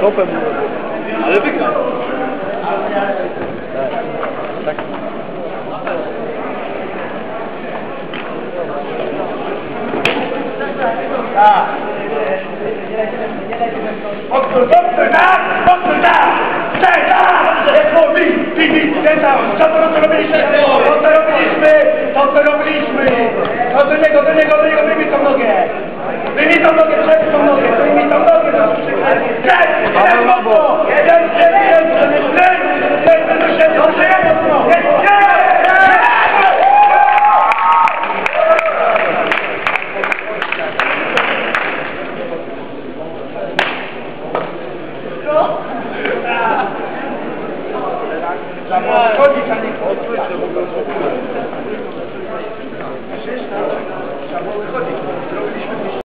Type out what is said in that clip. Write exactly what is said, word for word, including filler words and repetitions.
Kopem. Ale wygrał. Tak. Tak. Doktor, doktor, tak! Doktor, tak! Tak, tak! Jak mówi, widzi, ten tam, co to robiliśmy? To co robiliśmy? To co robiliśmy? No do niego, do niego, do niego, wyjmij tą nogę! Wyjmij tą nogę, przejmij tą nogę, wyjmij tą nogę, to co przegrać! Cześć! Jeden mocno! Jeden, jeden, jeden, jeden, jeden, do siebie, do siebie mocno! Chodzi tam nie chodzi. Trzeba było wychodzić.